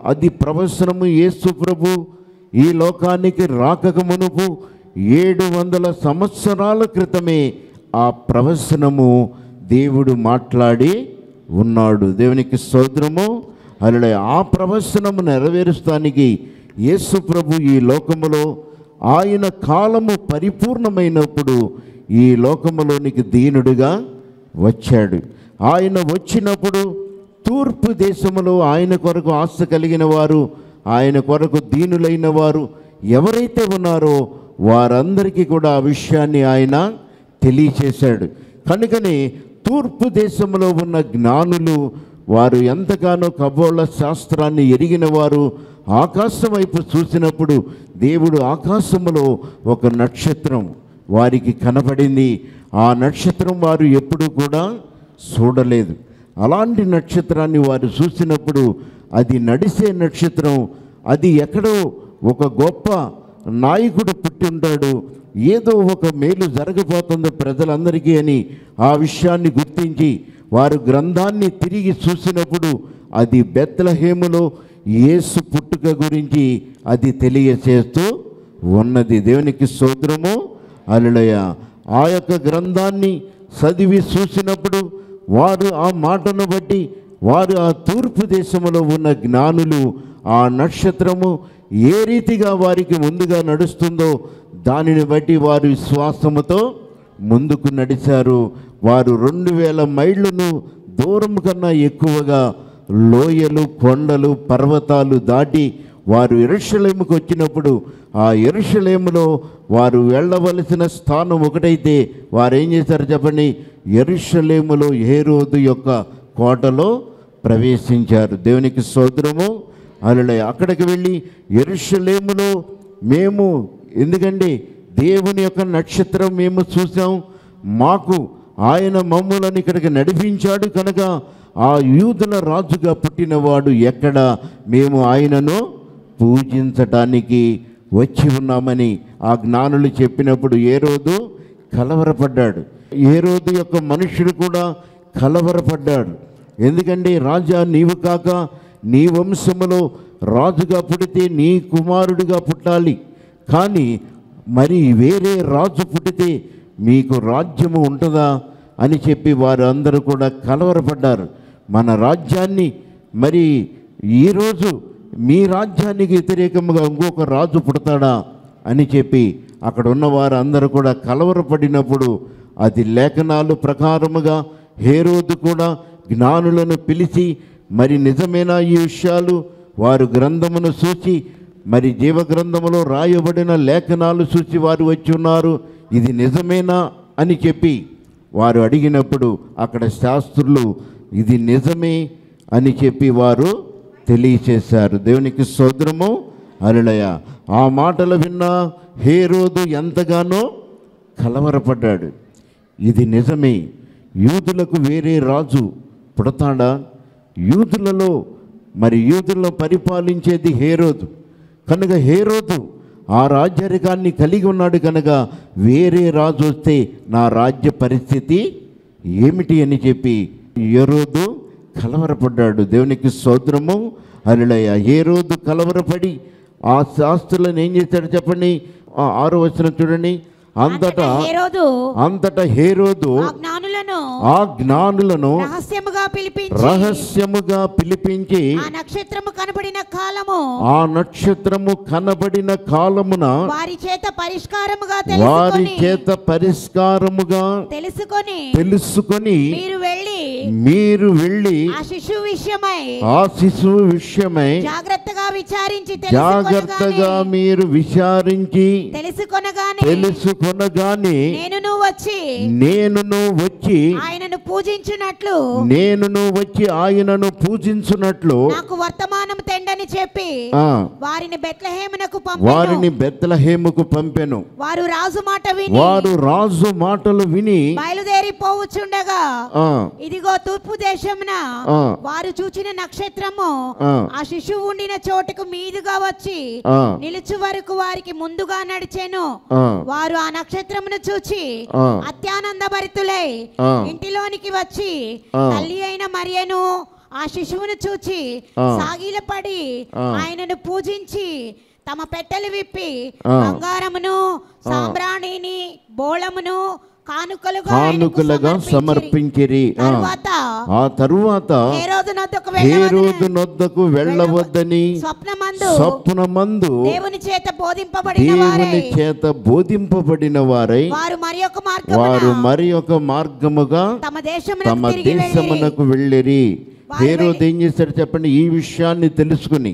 అది ప్రవచనము. యేసు ప్రభు ఈ లోకానికి రాకక మునుపు 700 సంవత్సరాల క్రితమే ఆ ప్రవచనము దేవుడు మాట్లాడి ఉన్నాడు. దేవునికి స్తోత్రము. హల్లెలూయా. ఆ ప్రవచనము నెరవేరుస్తానికి యేసు ప్రభు ఈ లోకములో ఆయన కాలము పరిపూర్ణమైనప్పుడు ఈ లోకములోనికి దీనుడిగా వచ్చాడు. ఆయన వచ్చినప్పుడు తూర్పు దేశములో ఆయన కొరకు ఆశ కలిగిన వారు, ఆయన కొరకు దీనులైన వారు ఎవరైతే ఉన్నారో వారందరికీ కూడా ఆ విషయాన్ని ఆయన తెలియచేశాడు. కనుకనే తూర్పు దేశంలో ఉన్న జ్ఞానులు వారు ఎంతగానో ఖగోళ శాస్త్రాన్ని ఎరిగిన వారు ఆకాశం వైపు చూసినప్పుడు దేవుడు ఆకాశములో ఒక నక్షత్రం వారికి కనపడింది. ఆ నక్షత్రం వారు ఎప్పుడూ కూడా చూడలేదు. అలాంటి నక్షత్రాన్ని వారు చూసినప్పుడు అది నడిసే నక్షత్రం, అది ఎక్కడో ఒక గొప్ప నాయకుడు పుట్టి ఉంటాడు, ఏదో ఒక మేలు జరగబోతుందో ప్రజలందరికీ అని ఆ విషయాన్ని గుర్తించి వారు గ్రంథాన్ని తిరిగి చూసినప్పుడు అది బెత్లెహేములో యేసు పుట్టుక గురించి అది తెలియచేస్తూ ఉన్నది. దేవునికి స్తోత్రము. హల్లెలూయా. ఆ యొక్క గ్రంథాన్ని చదివి చూసినప్పుడు వారు ఆ మాటను బట్టి వారు ఆ తూర్పు దేశంలో ఉన్న జ్ఞానులు ఆ నక్షత్రము ఏ రీతిగా వారికి ముందుగా నడుస్తుందో దానిని బట్టి వారు విశ్వాసముతో ముందుకు నడిచారు. వారు 2000 మైళ్ళను దూరం కన్నా ఎక్కువగా లోయలు, కొండలు, పర్వతాలు దాటి వారు యెరూషలేముకు వచ్చినప్పుడు ఆ యెరూషలేములో వారు వెళ్ళవలసిన స్థానం ఒకటైతే వారు ఏం చేశారు చెప్పండి? యెరూషలేములో హేరోదు యొక్క కోటలో ప్రవేశించారు. దేవునికి స్తోత్రము. హల్లెలూయా. అక్కడికి వెళ్ళి యెరూషలేములో మేము, ఎందుకంటే దేవుని యొక్క నక్షత్రం మేము చూసాం, మాకు ఆయన మమ్ములను ఇక్కడికి నడిపించాడు కనుక ఆ యూదుల రాజుగా పుట్టినవాడు ఎక్కడ, మేము ఆయనను పూజించటానికి వచ్చి ఉన్నామని ఆ జ్ఞానులు చెప్పినప్పుడు హేరోదు కలవరపడ్డాడు. హేరోదు యొక్క మనుషుడు కూడా కలవరపడ్డాడు. ఎందుకంటే రాజా, నీవు కాక నీ వంశములో రాజుగా పుడితే నీ కుమారుడిగా పుట్టాలి, కానీ మరి వేరే రాజు పుట్టితే మీకు రాజ్యము ఉంటుందా అని చెప్పి వారు అందరూ కూడా కలవరపడ్డారు. మన రాజ్యాన్ని మరి ఈరోజు మీ రాజ్యానికి వ్యతిరేకంగా ఇంకొక రాజు పుడతాడా అని చెప్పి అక్కడ ఉన్న వారు అందరూ కూడా కలవరపడినప్పుడు అది లేఖనాలు ప్రకారముగా హేరోదు కూడా జ్ఞానులను పిలిచి మరి నిజమేనా ఈ విషయాలు, వారు గ్రంథమును చూచి మరి జీవగ్రంథములో రాయబడిన లేఖనాలు చూసి వారు వచ్చి ఉన్నారు, ఇది నిజమేనా అని చెప్పి వారు అడిగినప్పుడు అక్కడ శాస్త్రులు ఇది నిజమే అని చెప్పి వారు తెలియచేశారు. దేవునికి స్తోత్రము. హల్లెలూయా. ఆ మాటలు విన్న హేరోదు ఎంతగానో కలవరపడ్డాడు. ఇది నిజమే, యూదులకు వేరే రాజు పుడతాడా? యూదులలో పరిపాలించేది హేరోదు కనుక హేరోదు ఆ రాజ్యరికాన్ని కలిగి ఉన్నాడు కనుక వేరే రాజు వస్తే నా రాజ్య పరిస్థితి ఏమిటి అని చెప్పి హేరోదు కలవరపడ్డాడు. దేవునికి స్తోత్రము. హల్లెలూయా. హేరోదు కలవరపడి ఆ శాస్త్రులను ఏం చేశాడు చెప్పండి? 6వ వచనం చూడండి. అంతటా హేరోదు ఆ జ్ఞానులను రహస్యముగా పిలిపించి ఆ నక్షత్రము కనబడిన కాలమున వారి చేత పరిష్కారముగా తెలుసుకొని మీరు వెళ్ళి ఆ శిశువు విషయమై జాగ్రత్తగా మీరు విచారించి తెలుసుకొనగానే నేనును వచ్చి ఆయనను పూజించున్నట్లు నాకు వర్తమానం తెండని చెప్పి వారిని బెత్లెహేముకు పంపెను. వారు రాజు మాటలు విని బయలుదేరిపోవచ్చుండగా ఇదిగో తూర్పు దేశమున వారు చూచిన నక్షత్రము ఆ శిశువు ఉండిన చోటుకు మీదుగా వచ్చి నిలుచు వరకు వారికి ముందుగా నడిచెను. వారు ఆ నక్షత్రమును చూచి అత్యానంద భరితులై ఇంటిలోనికి వచ్చి తల్లి అయిన మరియను ఆ శిశువును చూచి సాగిలపడి ఆయనను పూజించి తమ పెట్టెలు విప్పి బంగారమును సాంబ్రాణిని బోళమును కానుకలుగా సమర్పించిరి. ఆ తరువాత హేరోదు నొద్దకు వెళ్ళవద్దని స్వప్నమందు దేవుని చేత బోధింపబడిన వారై వారు మరి ఒక మార్గముగా తమ దేశమునకు వెళ్ళిరి. హేరోదు ఏం చేశాడు చెప్పండి? ఈ విషయాన్ని తెలుసుకుని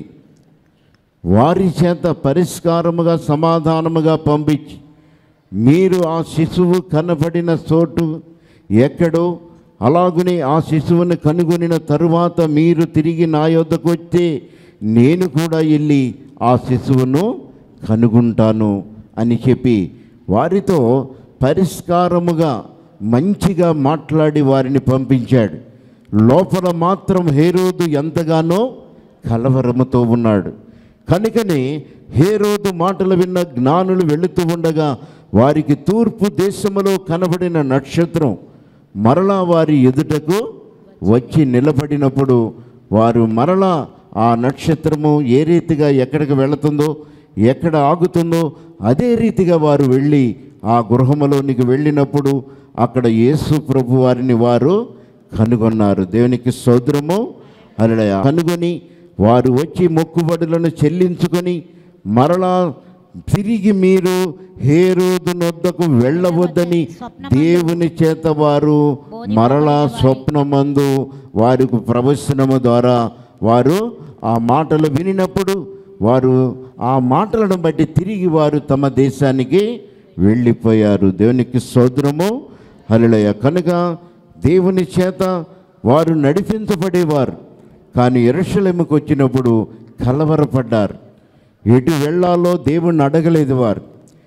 వారి చేత పరిష్కారముగా సమాధానముగా పంపించి, మీరు ఆ శిశువు కనబడిన చోటు ఎక్కడో అలాగునే ఆ శిశువుని కనుగొనిన తరువాత మీరు తిరిగి నా యొద్దకు వస్తే నేను కూడా వెళ్ళి ఆ శిశువును కనుగొంటాను అని చెప్పి వారితో పరిష్కారముగా మంచిగా మాట్లాడి వారిని పంపించాడు. లోపల మాత్రం హేరోదు ఎంతగానో కలవరముతో ఉన్నాడు. కనుకనే హేరోదు మాటలు విన్న జ్ఞానులు వెళుతూ ఉండగా వారికి తూర్పు దేశములో కనబడిన నక్షత్రం మరలా వారి ఎదుటకు వచ్చి నిలబడినప్పుడు వారు మరలా ఆ నక్షత్రము ఏ రీతిగా ఎక్కడికి వెళుతుందో ఎక్కడ ఆగుతుందో అదే రీతిగా వారు వెళ్ళి ఆ గృహములోనికి వెళ్ళినప్పుడు అక్కడ యేసు ప్రభు వారిని వారు కనుగొన్నారు. దేవునికి స్తోత్రము. హల్లెలూయా. కనుగొని వారు వచ్చి మొక్కుబడులను చెల్లించుకొని మరలా తిరిగి మీరు హేరోదు నొద్దకు వెళ్ళవద్దని దేవుని చేత వారు మరలా స్వప్నమందు వారికి ప్రవచనము ద్వారా వారు ఆ మాటలు వినినప్పుడు వారు ఆ మాటలను బట్టి తిరిగి వారు తమ దేశానికి వెళ్ళిపోయారు. దేవునికి స్తోత్రము. హల్లెలూయా. కనుక దేవుని చేత వారు నడిపించబడేవారు. కానీ యెరూషలేముకు వచ్చినప్పుడు కలవరపడ్డారు. ఎటు వెళ్ళాలో దేవుణ్ణి అడగలేదు. వారు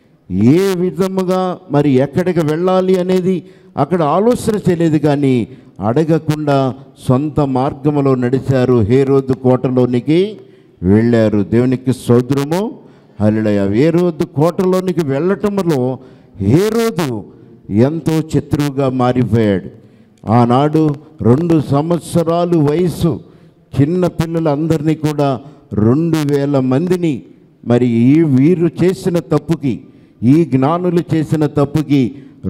ఏ విధముగా మరి ఎక్కడికి వెళ్ళాలి అనేది అక్కడ ఆలోచన చేయలేదు. కానీ అడగకుండా సొంత మార్గములో నడిచారు. హేరోదు కోటలోనికి వెళ్ళారు. దేవునికి స్తోత్రము. హల్లెలూయా. హేరోదు కోటలోనికి వెళ్ళటంలో హేరోదు ఎంతో శత్రువుగా మారిపోయాడు. ఆనాడు 2 సంవత్సరాలు వయసు చిన్న పిల్లలందరినీ కూడా 2000 మందిని మరి వీరు చేసిన తప్పుకి, ఈ జ్ఞానులు చేసిన తప్పుకి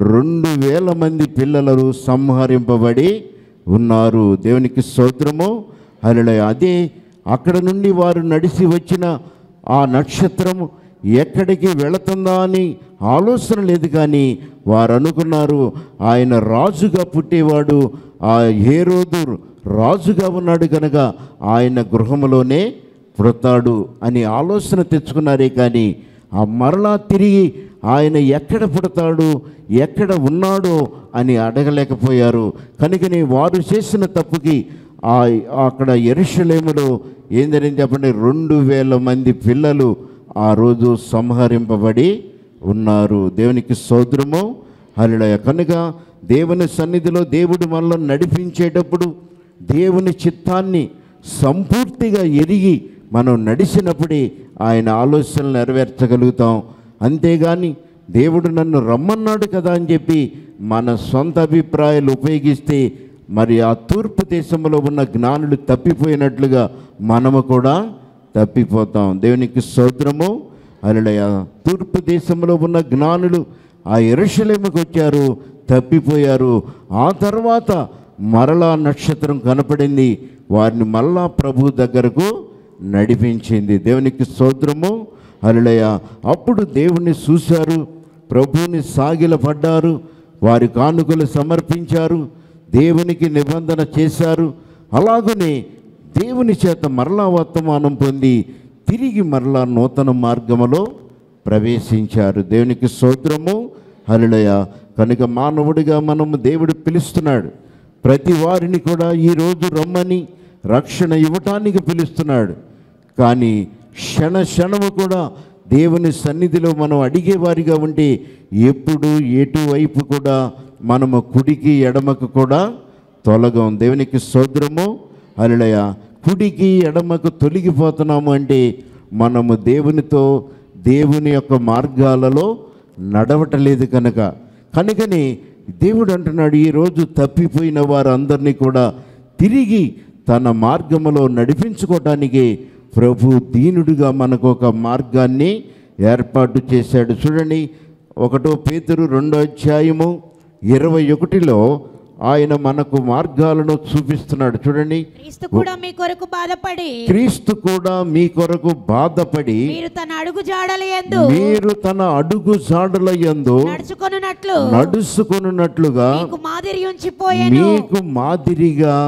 2000 మంది పిల్లలు సంహరింపబడి ఉన్నారు. దేవునికి స్తోత్రము. హల్లెలూయా. అదే అక్కడ నుండి వారు నడిచి వచ్చిన ఆ నక్షత్రం ఎక్కడికి వెళుతుందా అని ఆలోచన లేదు. కానీ వారు అనుకున్నారు ఆయన రాజుగా పుట్టేవాడు, ఆ హేరోదు రాజుగా ఉన్నాడు కనుక ఆయన గృహములోనే పుడతాడు అని ఆలోచన తెచ్చుకున్నారే. కానీ ఆ మరలా తిరిగి ఆయన ఎక్కడ పుడతాడు ఎక్కడ ఉన్నాడో అని అడగలేకపోయారు. కనుకనే వారు చేసిన తప్పుకి అక్కడ యెరూషలేములో ఏం జరిగింది చెప్పండి? 2000 మంది పిల్లలు ఆ రోజు సంహరింపబడి ఉన్నారు. దేవునికి స్తోత్రము. హల్లెలూయా. కనుక దేవుని సన్నిధిలో దేవుడు మనల్ని నడిపించేటప్పుడు దేవుని చిత్తాన్ని సంపూర్తిగా ఎరిగి మనం నడిచినప్పుడే ఆయన ఆలోచనలు నెరవేర్చగలుగుతాం. అంతేగాని దేవుడు నన్ను రమ్మన్నాడు కదా అని చెప్పి మన సొంత అభిప్రాయాలు ఉపయోగిస్తే మరి ఆ తూర్పు దేశంలో ఉన్న జ్ఞానులు తప్పిపోయినట్లుగా మనము కూడా తప్పిపోతాం. దేవునికి స్తోత్రము. హల్లెలూయా. తూర్పు దేశంలో ఉన్న జ్ఞానులు ఆ యెరూషలేముకు వచ్చారు, తప్పిపోయారు. ఆ తర్వాత మరలా నక్షత్రం కనపడింది, వారిని మరలా ప్రభు దగ్గరకు నడిపించింది. దేవునికి స్తోత్రము. హల్లెలూయా. అప్పుడు దేవుణ్ణి చూశారు, ప్రభువుని సాగిలపడ్డారు, వారి కానుకలు సమర్పించారు, దేవునికి నిబంధన చేశారు. అలాగనే దేవుని చేత మరలా వర్తమానం పొంది తిరిగి మరలా నూతన మార్గములో ప్రవేశించారు. దేవునికి స్తోత్రము. హల్లెలూయా. కనుక మానవుడిగా మనము దేవుడు పిలుస్తున్నాడు. ప్రతి వారిని కూడా ఈరోజు రమ్మని రక్షణ ఇవ్వటానికి పిలుస్తున్నాడు. కానీ క్షణము కూడా దేవుని సన్నిధిలో మనం అడిగేవారిగా ఉంటే ఎప్పుడు ఎటువైపు కూడా మనము కుడికి ఎడమకు కూడా తొలగం. దేవునికి స్తోత్రము. హల్లెలూయా. కుడికి ఎడమకు తొలగిపోతున్నాము అంటే మనము దేవునితో దేవుని యొక్క మార్గాలలో నడవటలేదు కనుకని దేవుడు అంటున్నాడు, ఈరోజు తప్పిపోయిన వారందరినీ కూడా తిరిగి తన మార్గములో నడిపించుకోవటానికి ప్రభు దీనుడిగా మనకు ఒక మార్గాన్ని ఏర్పాటు చేశాడు. చూడండి, 1 పేతురు 2:21 ఆయన మనకు మార్గాలను చూపిస్తున్నాడు. చూడండి, క్రీస్తు కూడా మీ కొరకు బాధపడి మీరు తన అడుగు జాడల యందు నడుచుకొనున్నట్లుగా మీకు మాదిరిగా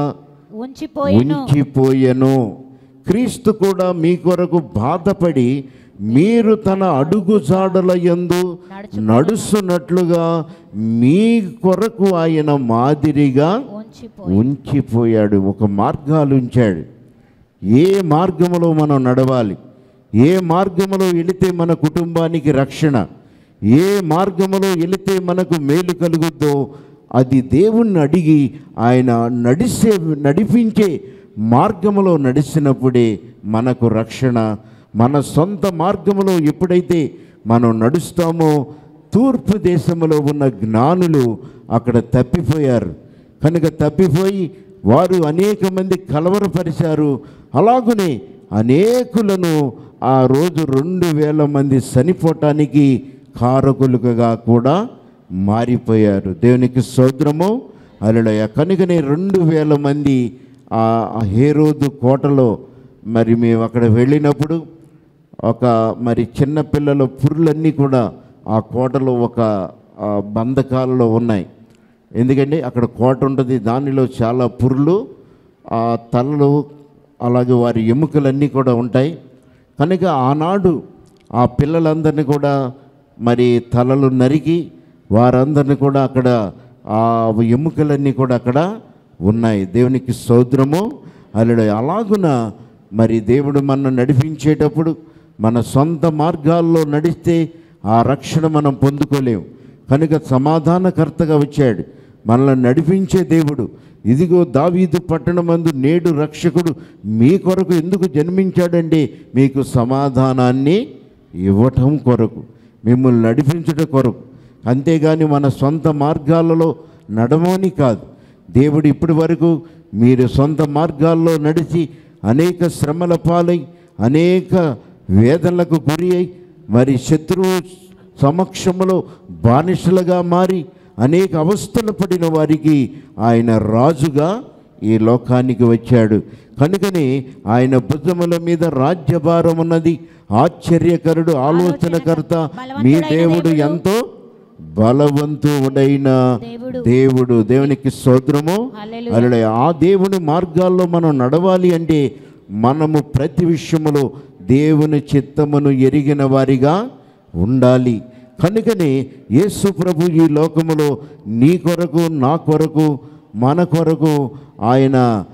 ఉంచిపోయెను. క్రీస్తు కూడా మీ కొరకు బాధపడి మీరు తన అడుగు జాడల యందు నడుస్తున్నట్లుగా మీ కొరకు ఆయన మాదిరిగా ఉంచిపోయాడు. ఒక మార్గాలు ఉంచాడు. ఏ మార్గములో మనం నడవాలి, ఏ మార్గములో వెళితే మన కుటుంబానికి రక్షణ, ఏ మార్గములో వెళితే మనకు మేలు కలుగుద్దో అది దేవుణ్ణి అడిగి ఆయన నడిపించే మార్గములో నడిచినప్పుడే మనకు రక్షణ. మన సొంత మార్గములో ఎప్పుడైతే మనం నడుస్తామో, తూర్పు దేశంలో ఉన్న జ్ఞానులు అక్కడ తప్పిపోయారు. కనుక తప్పిపోయి వారు అనేక మంది కలవరపరిచారు. అలాగనే అనేకులను ఆ రోజు 2000 మంది చనిపోవటానికి కారకులుగా కూడా మారిపోయారు. దేవునికి స్తోత్రము, హల్లెలూయా. కనుకనే 2000 మంది ఆ హేరోదు కోటలో మరి మేము అక్కడ వెళ్ళినప్పుడు మరి చిన్నపిల్లల పురులన్నీ కూడా ఆ కోటలో ఒక బంధకాలలో ఉన్నాయి. ఎందుకంటే అక్కడ కోట ఉంటుంది, దానిలో చాలా పురులు, ఆ తలలు, అలాగే వారి ఎముకలన్నీ కూడా ఉంటాయి. కనుక ఆనాడు ఆ పిల్లలందరినీ కూడా మరి తలలు నరికి వారందరినీ కూడా అక్కడ ఆ ఎముకలన్నీ కూడా అక్కడ ఉన్నాయి. దేవునికి స్తోత్రము, హల్లెలూయా. అలాగున మరి దేవుడు మనల్ని నడిపించేటప్పుడు మన సొంత మార్గాల్లో నడిస్తే ఆ రక్షణ మనం పొందుకోలేము. కనుక సమాధానకర్తగా వచ్చాడు, మనల్ని నడిపించే దేవుడు. ఇదిగో దావీదు పట్టణమందు నేడు రక్షకుడు మీ కొరకు ఎందుకు జన్మించాడంటే మీకు సమాధానాన్ని ఇవ్వటం కొరకు, మిమ్మల్ని నడిపించడం కొరకు. అంతేగాని మన సొంత మార్గాలలో నడమని కాదు. దేవుడు ఇప్పటి వరకు మీరు సొంత మార్గాల్లో నడిచి అనేక శ్రమల పాలై అనేక వేదనలకు గురి అయి మరి శత్రువు సమక్షంలో బానిసలుగా మారి అనేక అవస్థలు పడిన వారికి ఆయన రాజుగా ఈ లోకానికి వచ్చాడు. కనుకనే ఆయన భుజముల మీద రాజ్యభారం ఉన్నది. ఆశ్చర్యకరుడు, ఆలోచనకర్త, మీ దేవుడు ఎంతో బలవంతుడైన దేవుడు. దేవునికి స్తోత్రము, హల్లెలూయా. ఆ దేవుని మార్గాల్లో మనం నడవాలి అంటే మనము ప్రతి విషయములో దేవుని చిత్తమును ఎరిగిన వారిగా ఉండాలి. కనుకనే యేసు ప్రభు ఈ లోకములో నీ కొరకు, నా కొరకు, మన కొరకు ఆయన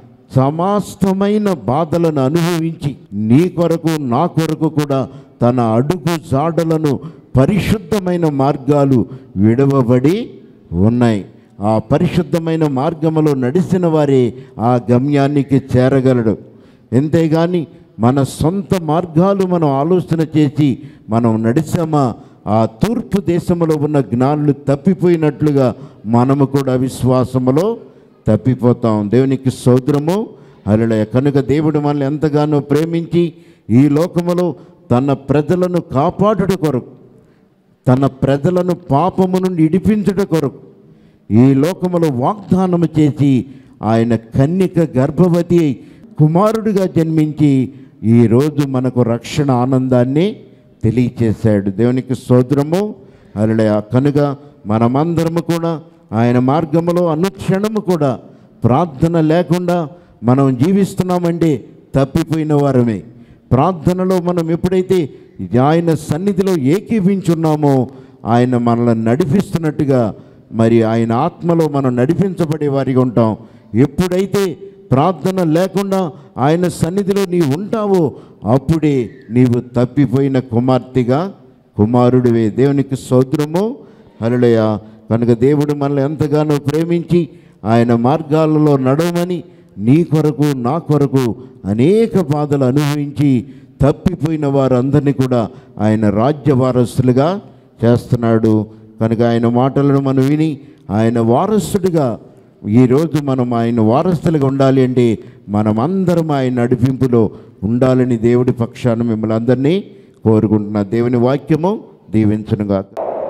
సమస్తమైన బాధలను అనుభవించి నీ కొరకు, నా కొరకు కూడా తన అడుగు జాడలను పరిశుద్ధమైన మార్గాలు విడవబడి ఉన్నాయి. ఆ పరిశుద్ధమైన మార్గములో నడిచిన వారే ఆ గమ్యానికి చేరగలడు. ఎంతేగాని మన సొంత మార్గాలు మనం ఆలోచన చేసి మనం నడిచామా, ఆ తూర్పు దేశంలో ఉన్న జ్ఞానులు తప్పిపోయినట్లుగా మనము కూడా విశ్వాసములో తప్పిపోతాం. దేవునికి స్తోత్రము, హల్లెలూయా. కనుక దేవుడు మనల్ని ఎంతగానో ప్రేమించి ఈ లోకములో తన ప్రజలను కాపాడుట కొరకు, తన ప్రజలను పాపము నుండి ఇడిపించుట కొరకు ఈ లోకములో వాగ్దానము చేసి ఆయన కన్యక గర్భవతి కుమారుడిగా జన్మించి ఈరోజు మనకు రక్షణ ఆనందాన్ని తెలియచేశాడు. దేవునికి స్తోత్రము, హల్లెలూయా. కనుక మనమందరము కూడా ఆయన మార్గములో అనుక్షణము కూడా ప్రార్థన లేకుండా మనం జీవిస్తున్నామంటే తప్పిపోయిన వారమే. ప్రార్థనలో మనం ఎప్పుడైతే ఆయన సన్నిధిలో ఏకీభించున్నామో ఆయన మనల్ని నడిపిస్తున్నట్టుగా మరి ఆయన ఆత్మలో మనం నడిపించబడే వారిగా ఉంటాం. ఎప్పుడైతే ప్రార్థన లేకుండా ఆయన సన్నిధిలో నీవు ఉంటావో అప్పుడే నీవు తప్పిపోయిన కుమార్తెగా, కుమారుడివే. దేవునికి స్తోత్రము, హల్లెలూయా. కనుక దేవుడు మనల్ని ఎంతగానో ప్రేమించి ఆయన మార్గాలలో నడవమని నీ కొరకు, నా కొరకు అనేక బాధలు అనుభవించి తప్పిపోయిన వారందరినీ కూడా ఆయన రాజ్య వారసులుగా చేస్తున్నాడు. కనుక ఆయన మాటలను మనం విని ఆయన వారసుడిగా ఈరోజు మనం ఆయన వారసులుగా ఉండాలి అంటే మనమందరం ఆయన నడిపింపులో ఉండాలని దేవుడి పక్షాన మిమ్మల్ని అందరినీ కోరుకుంటున్నా. దేవుని వాక్యము దీవించునుగాక.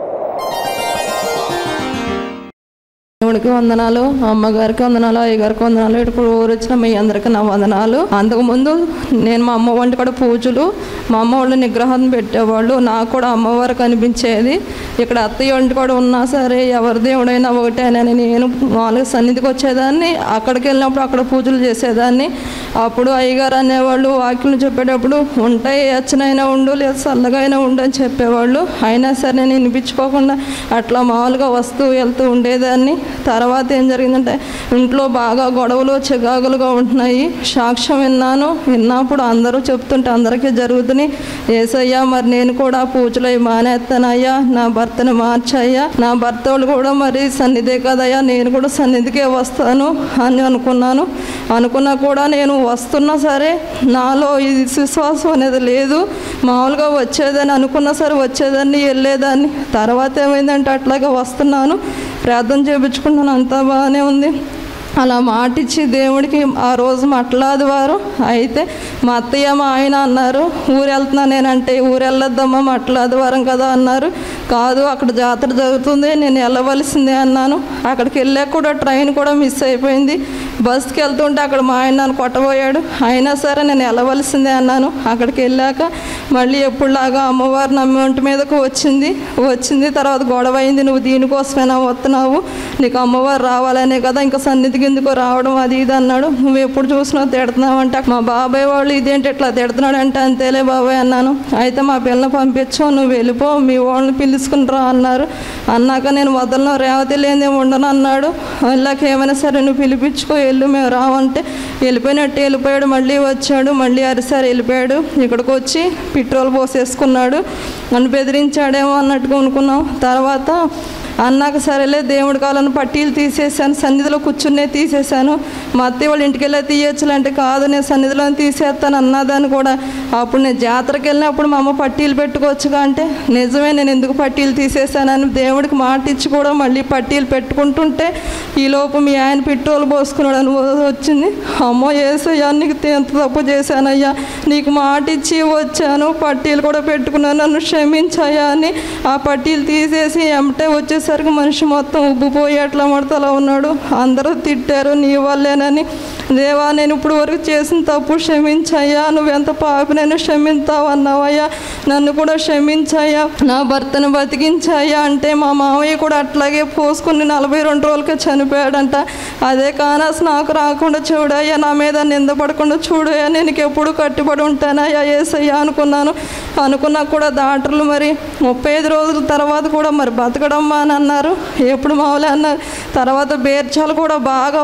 దేవుడికి వందనాలు, అమ్మగారికి వందనాలు, అయ్యగారికి వందనాలు. ఇక్కడ ఊరు వచ్చిన మీ అందరికీ నా వందనాలు. అంతకుముందు నేను మా అమ్మ వాళ్ళ కూడా పూజలు, మా అమ్మ వాళ్ళు నిగ్రహం పెట్టేవాళ్ళు. నాకు కూడా అమ్మవారు కనిపించేది. ఇక్కడ అత్తయ్య వంటి కూడా ఉన్నా సరే ఎవరి దేవుడైనా ఒకటేనని నేను మామూలుగా సన్నిధికి వచ్చేదాన్ని. అక్కడికి వెళ్ళినప్పుడు అక్కడ పూజలు చేసేదాన్ని. అప్పుడు అయ్యగారు అనేవాళ్ళు వాక్యం చెప్పేటప్పుడు ఉంటాయి ఎచ్చనైనా ఉండు లేదా చల్లగా అయినా ఉండు అని చెప్పేవాళ్ళు. అయినా సరే నేను వినిపించుకోకుండా అట్లా మామూలుగా వస్తూ వెళ్తూ ఉండేదాన్ని. తర్వాత ఏం జరిగిందంటే ఇంట్లో బాగా గొడవలు చికాకులుగా ఉంటున్నాయి. సాక్ష్యం విన్నప్పుడు అందరూ చెప్తుంటే అందరికీ జరుగుతున్నాయి. ఏసయ్యా మరి నేను కూడా పూజలు మానేస్తానయ్యా, నా భర్తను మార్చయ్యా, నా భర్త వాళ్ళు కూడా మరి సన్నిధే కదయ్యా, నేను కూడా సన్నిధికే వస్తాను అని అనుకున్నా కూడా నేను వస్తున్నా సరే నాలో ఇది విశ్వాసం అనేది లేదు. మామూలుగా వచ్చేదని అనుకున్నా సరే వచ్చేదాన్ని వెళ్ళేదాన్ని. తర్వాత ఏమైందంటే అట్లాగే వస్తున్నాను, ప్రార్థన చేయించుకుంటున్నాను, అంతా బాగానే ఉంది. అలా మాటిచ్చి దేవుడికి ఆ రోజు మట్లాది వారు అయితే మా అత్తయ్య మా ఆయన అన్నారు ఊరు వెళ్తున్నా నేనంటే ఊరు వెళ్ళొద్దమ్మా మట్లాది వారం కదా అన్నారు. కాదు అక్కడ జాతర జరుగుతుంది నేను వెళ్ళవలసిందే అన్నాను. అక్కడికి వెళ్ళాక కూడా ట్రైన్ కూడా మిస్ అయిపోయింది. బస్కి వెళ్తుంటే అక్కడ మా ఆయన నన్ను కొట్టబోయాడు. అయినా సరే నేను వెళ్ళవలసిందే అన్నాను. అక్కడికి వెళ్ళాక మళ్ళీ ఎప్పుడులాగా అమ్మవారు నా ఒంటి మీదకు వచ్చింది. తర్వాత గొడవ అయింది. నువ్వు దీనికోసమైనా వస్తున్నావు, నీకు అమ్మవారు రావాలనే కదా, ఇంకా సన్నిధికి ఎందుకో రావడం అది ఇది అన్నాడు. నువ్వు ఎప్పుడు చూసినా తిడుతున్నావు అంటే మా బాబాయ్ వాళ్ళు ఇదేంటి ఇట్లా తిడుతున్నాడు అంటే అంతేలే బాబాయ్ అన్నాను. అయితే మా పిల్లల్ని పంపించు, నువ్వు వెళ్ళిపో, మీ వాళ్ళని పిలుచుకుని రా అన్నారు. అన్నాక నేను వదలను, రేవతి లేదే ఉండను అన్నాడు. వెళ్ళాక ఏమైనా సరే నువ్వు పిలిపించుకో, వెళ్ళు, మేము రావంటే వెళ్ళిపోయాడు. మళ్ళీ వచ్చాడు, మళ్ళీ అరిసారి వెళ్ళిపోయాడు. ఇక్కడికి వచ్చి పెట్రోల్ పోసేసుకున్నాడు. నన్ను బెదిరించాడేమో అన్నట్టుగా అనుకున్నాం. తర్వాత అన్నాక సరేలే దేవుడి కావాలని పట్టీలు తీసేసాను, సన్నిధిలో కూర్చునే తీసేసాను. మా అత్తయ్య వాళ్ళ ఇంటికి వెళ్ళి తీయచ్చులంటే కాదు నేను సన్నిధిలో తీసేస్తాను అన్నదాన్ని కూడా. అప్పుడు నేను జాతరకి వెళ్ళినప్పుడు మా అమ్మ పట్టీలు పెట్టుకోవచ్చుగా అంటే నిజమే, నేను ఎందుకు పట్టీలు తీసేసానని దేవుడికి మాట ఇచ్చి కూడా మళ్ళీ పట్టీలు పెట్టుకుంటుంటే ఈలోపు మీ ఆయన పెట్రోల్ పోసుకున్నాడు అని వచ్చింది. అమ్మో యేసయ్యా నీకు ఎంత తప్పు చేశానయ్యా, నీకు మాట ఇచ్చి వచ్చాను, పట్టీలు కూడా పెట్టుకున్నాను, నన్ను క్షమించాయా అని ఆ పట్టీలు తీసేసి ఎమ్మటే వచ్చేసి సరికి మనిషి మొత్తం ఉబ్బిపోయి అట్లా మడతలా ఉన్నాడు. అందరూ తిట్టారు నీ వల్లేనని. దేవా నేను ఇప్పుడు వరకు చేసిన తప్పు క్షమించయ్యా, నువ్వెంత పాపినైనా క్షమించావు అన్నావయ్యా, నన్ను కూడా క్షమించయ్యా, నా భర్తను బతికించాయ్యా అంటే మా మామయ్య కూడా అట్లాగే పోసుకుని 42 రోజులకే చనిపోయాడంట. అదే కానాస్ నాకు రాకుండా చూడయ్యా, నా మీద నిందపడకుండా చూడయ్యా, నేను ఎప్పుడు కట్టుబడి ఉంటానయ్యా యేసయ్యా అనుకున్నా కూడా డాక్టర్లు మరి 35 రోజుల తర్వాత కూడా మరి బతకడమ్మా అని అన్నారు. ఎప్పుడు మామూలే అన్నారు. తర్వాత బేర్చాలు కూడా బాగా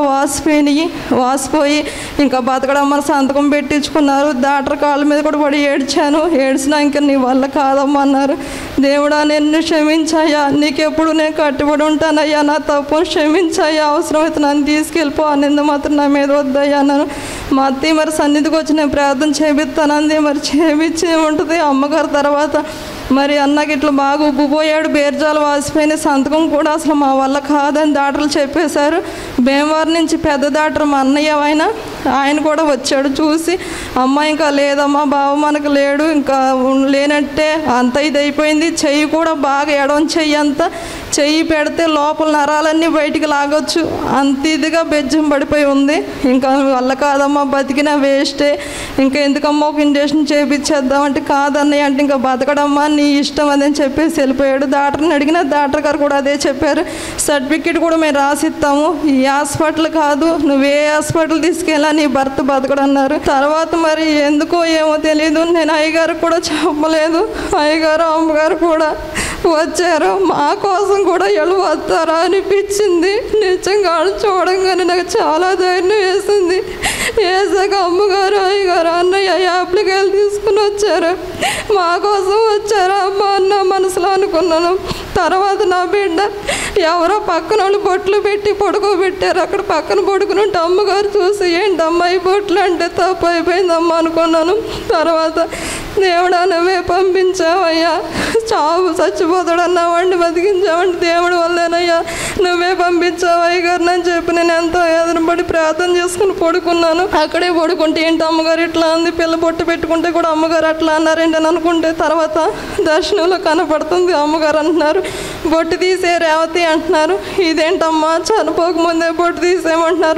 వాసిపోయి ఇంకా బతకడమ్మని సంతకం పెట్టించుకున్నారు. డాక్టర్ కాళ్ళ మీద కూడా పడి ఏడ్చినా ఇంకా నీ వల్ల కాదమ్మా అన్నారు. దేవుడా నిన్ను క్షమించాయా, నీకెప్పుడు నేను కట్టుబడి ఉంటానయ్యా, నా తప్పును క్షమించాయా, అవసరమైతే నన్ను తీసుకెళ్ళిపో, నింద మాత్రం నా మీద వద్దయ్యా అన్నాను. మా అత్తయ్య మరి సన్నిధికి వచ్చి నేను ప్రార్థన చేపిస్తానంది. మరి చేపించి ఉంటుంది అమ్మగారు. తర్వాత మరి అన్నకి ఇట్లా బాగా ఉబ్బిపోయాడు, బేర్జాలు వాసిపోయిన, సంతకం కూడా అసలు మా వల్ల కాదని డాక్టర్లు చెప్పేశారు. భీమవరం నుంచి పెద్ద డాక్టర్ మా అన్నయ్య ఆయన కూడా వచ్చాడు. చూసి అమ్మ ఇంకా లేదమ్మా, బావ మనకు లేడు, ఇంకా లేనట్టే, అంత ఇది అయిపోయింది. చెయ్యి కూడా బాగా ఎడవం చెయ్యి పెడితే లోపల నరాలన్నీ బయటికి లాగొచ్చు, అంత ఇదిగా బెజ్జం పడిపోయి ఉంది. ఇంకా వల్ల కాదమ్మా, బతికినా వేస్టే, ఇంకా ఎందుకమ్మా ఒక ఇంజక్షన్ చేయించేద్దామంటే కాదన్నయ్య అంటే ఇంకా బతకడమ్మా నీ ఇష్టం అదని చెప్పేసి వెళ్ళిపోయాడు. డాక్టర్ని అడిగిన డాక్టర్ గారు కూడా అదే చెప్పారు. సర్టిఫికెట్ కూడా మేము రాసిస్తాము, ఈ హాస్పిటల్ కాదు, నువ్వు ఏ హాస్పిటల్ తీసుకెళ్ళా నీ భర్త బతకడన్నారు. తర్వాత మరి ఎందుకో ఏమో తెలియదు, నేను అయ్యగారు కూడా చెప్పలేదు. అయ్యగారు అమ్మగారు కూడా వచ్చారు, మా కోసం కూడా వీళ్ళు వస్తారా అనిపించింది. నిజంగా చూడంగానే నాకు చాలా ధైర్యం వేసింది. వేసాక అమ్మగారు అయ్యగారు అన్నయ్య యాప్లికేలు తీసుకుని వచ్చారు, మా కోసం వచ్చారా అమ్మ అన్న మనసులో అనుకున్నాను. తర్వాత నా బిడ్డ ఎవరో పక్కన వాళ్ళు బొట్లు పెట్టి పడుకోబెట్టారు. అక్కడ పక్కన పడుకుని అమ్మగారు చూసి ఏంటి అమ్మాయి బొట్లు అంటే తప్పు అయిపోయిందమ్మ అనుకున్నాను. తర్వాత దేవుడా నువ్వే పంపించావయ్యా, చావు చచ్చిపోతాడన్న వాడిని బతికించావంటే దేవుడి వల్లేనయ్యా, నువ్వే పంపించావు అయ్యగారు అని చెప్పి నేను ఎంతో ఎదురుపడి ప్రార్థన చేసుకుని పడుకున్నాను. అక్కడే పడుకుంటే ఏంటి అమ్మగారు ఇట్లా అంది, పిల్ల బొట్టు పెట్టుకుంటే కూడా అమ్మగారు అట్లా అన్నారేంటి అని అనుకుంటే తర్వాత దర్శనంలో కనపడుతుంది అమ్మగారు అంటున్నారు బొట్టు తీసే రేవతి అంటున్నారు. ఇదేంటమ్మా చనిపోకముందే బొట్టు తీసేయమంటున్నారు,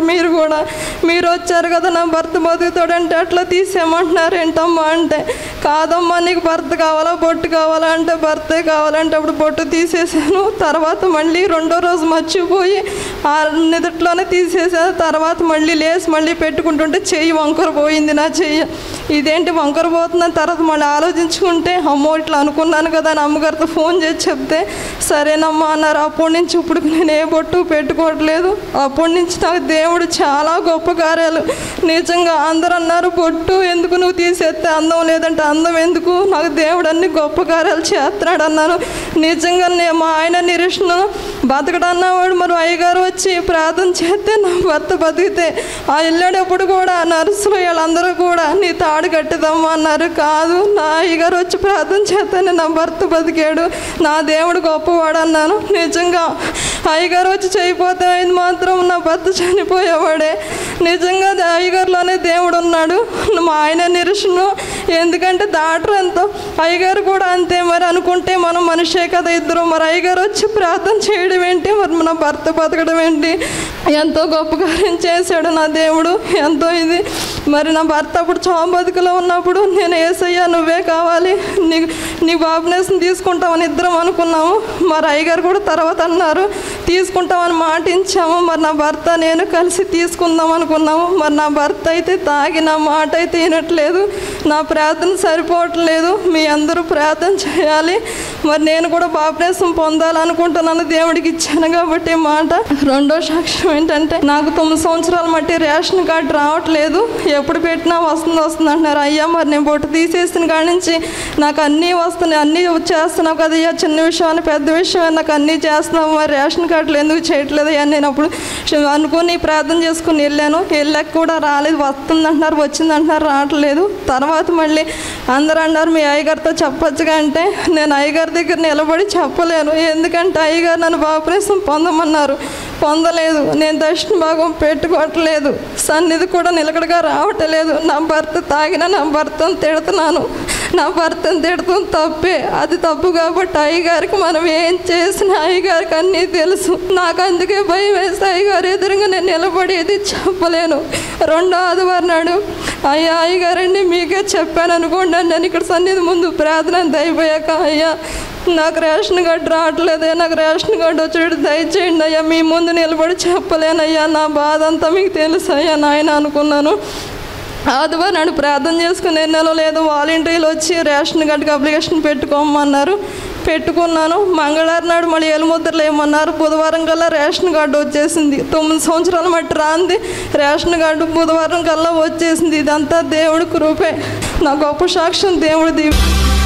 మీరు వచ్చారు కదా నా భర్త బతుకుతాడంటే అట్లా తీసేయమంటున్నారు ఏంటమ్మా అంటే, కాదమ్మా నీకు భర్త కావాలా బొట్టు కావాలా అంటే భర్తే కావాలంటే అప్పుడు బొట్టు తీసేసాను. తర్వాత మళ్ళీ రెండో రోజు మర్చిపోయి ఆ నిదట్లోనే తీసేసాను. తర్వాత మళ్ళీ లేసి మళ్ళీ పెట్టుకుంటుంటే చెయ్యి వంకర పోయింది నా చెయ్యి. ఇదేంటి వంకర పోతుందని తర్వాత మళ్ళీ ఆలోచించుకుంటే అమ్మో ఇట్లా అనుకున్నాను కదా అని అమ్మగారితో ఫోన్ చేసి చెప్తే సరేనమ్మా అన్నారు. అప్పటి నుంచి ఇప్పుడు నేను ఏ బొట్టు పెట్టుకోవట్లేదు. అప్పటి నుంచి నాకు దేవుడు చాలా గొప్ప కార్యాలు నిజంగా అందరూ అన్నారు బొట్టు ఎందుకు నువ్వు తీసేస్తే అందం లేదంటే అందం ఎందుకు, నాకు దేవుడు అన్ని గొప్ప కార్యాలు చేస్తున్నాడు అన్నాను. నిజంగా మా ఆయన నిరీక్షణ బతకడన్నవాడు మరి అయ్యగారు వచ్చి ప్రార్థన చేస్తే నా భర్త బతికితే ఆ వెళ్ళేటప్పుడు కూడా నర్సులు వీళ్ళందరూ కూడా నీ తాడు కట్టిదమ్మా అన్నారు. కాదు నా అయ్యగారు వచ్చి ప్రార్థన చేస్తేనే నా భర్త బతికాడు, నా దేవుడు గొప్పవాడు అన్నాను. నిజంగా అయ్యగారు వచ్చి చేయిపోతే అయింది మాత్రం నా భర్త చనిపోయేవాడే. నిజంగా అయ్యగారులోనే దేవుడు ఉన్నాడు. మా ఆయన నిరీక్షణ ఎందుకంటే డాక్టర్ ఎంతో అయ్యగారు కూడా అంతే మరి అనుకుంటే మనం మనిషే కదా ఇద్దరు, మరి అయ్యగారు వచ్చి ప్రార్థన చేయడం ఏంటి, మరి మన భర్త బతకడం ఏంటి, ఎంతో గొప్ప కార్యం చేశాడు నా దేవుడు. ఎంతో ఇది మరి నా భర్త అప్పుడు చావు బతుకులో ఉన్నప్పుడు నేను యేసయ్యా నువ్వే కావాలి నీ బాబునేసం తీసుకుంటామని ఇద్దరం అనుకున్నాము. మరి అయ్యగారు కూడా తర్వాత అన్నారు తీసుకుంటామని మాట ఇచ్చాము. మరి నా భర్త నేను కలిసి తీసుకుందాం అనుకున్నాము. మరి నా భర్త అయితే తాగి నా మాట అయితే వినట్లేదు, నా ప్రార్థన సరిపోవట్లేదు. మీ అందరూ ప్రార్థన చేయాలి. మరి నేను కూడా బాప్టిజం పొందాలనుకుంటున్నాను, దేవుడికి ఇచ్చాను కాబట్టి మాట. రెండో సాక్ష్యం ఏంటంటే నాకు 9 సంవత్సరాల మట్టి రేషన్ కార్డు రావట్లేదు, ఎప్పుడు పెట్టినా వస్తుంది అంటున్నారు. అయ్యా మరి నేను బొట్టు తీసేసిన కాడి నుంచి నాకు అన్నీ వస్తున్నాయి, అన్నీ చేస్తున్నావు కదయ్యా, చిన్న విషయం పెద్ద విషయం నాకు అన్నీ చేస్తున్నావు, మరి రేషన్ కార్డులు ఎందుకు చేయట్లేదు అయ్యా. నేను అప్పుడు అనుకుని ప్రార్థన చేసుకుని వెళ్ళాక కూడా రాలేదు, వస్తుంది అంటున్నారు, వచ్చింది అంటున్నారు, రావట్లేదు. తర్వాత మళ్ళీ అందరూ అన్నారు మీ అయ్యగారితో చెప్పొచ్చుగా అంటే నేను అయ్యగారి దగ్గర నిలబడి చెప్పలేను, ఎందుకంటే అయ్యగారు నన్ను బాప్టిజం పొందమన్నారు, పొందలేదు. నేను దర్శన భాగం పెట్టుకోవట్లేదు, సన్నిధి కూడా నిలకడగా రావట్లేదు. నా భర్త తాగిన నా భర్తను తిడుతున్నాను, నా భర్తను తిడతాం తప్పే, అది తప్పు కాబట్టి అయ్యగారికి మనం ఏం చేసినా అయ్యగారికి అన్నీ తెలుసు. నాకు అందుకే భయం వేస్తే అయ్యగారు ఎదురుగా నేను నిలబడేది చెప్పలేను. రెండో ఆదివారం నాడు అయ్యగారండి మీకే చెప్పాను అనుకోండి, నేను ఇక్కడ సన్నిధి ముందు ప్రార్థన అయిపోయాక అయ్యా నాకు రేషన్ కార్డు రావట్లేదయ్యా, నాకు రేషన్ కార్డు వచ్చేటట్టు దయచేయండి అయ్యా, మీ ముందు నిలబడి చెప్పలేనయ్యా, నా బాధ అంతా మీకు తెలుసు అయ్యా నాయన అనుకున్నాను. ఆదివారం నాడు ప్రార్థన చేసుకుని ఎన్నెలో లేదు వాలంటీర్లు వచ్చి రేషన్ కార్డుకి అప్లికేషన్ పెట్టుకోమన్నారు, పెట్టుకున్నాను. మంగళవారం నాడు మళ్ళీ ఏలుముద్రలు ఏమన్నారు, బుధవారం కల్లా రేషన్ కార్డు వచ్చేసింది. 9 సంవత్సరాల మట్టి రాంది రేషన్ కార్డు బుధవారం కల్లా వచ్చేసింది. ఇదంతా దేవుడి కృపే, నా గొప్ప సాక్ష్యం దేవుడి దీవెన.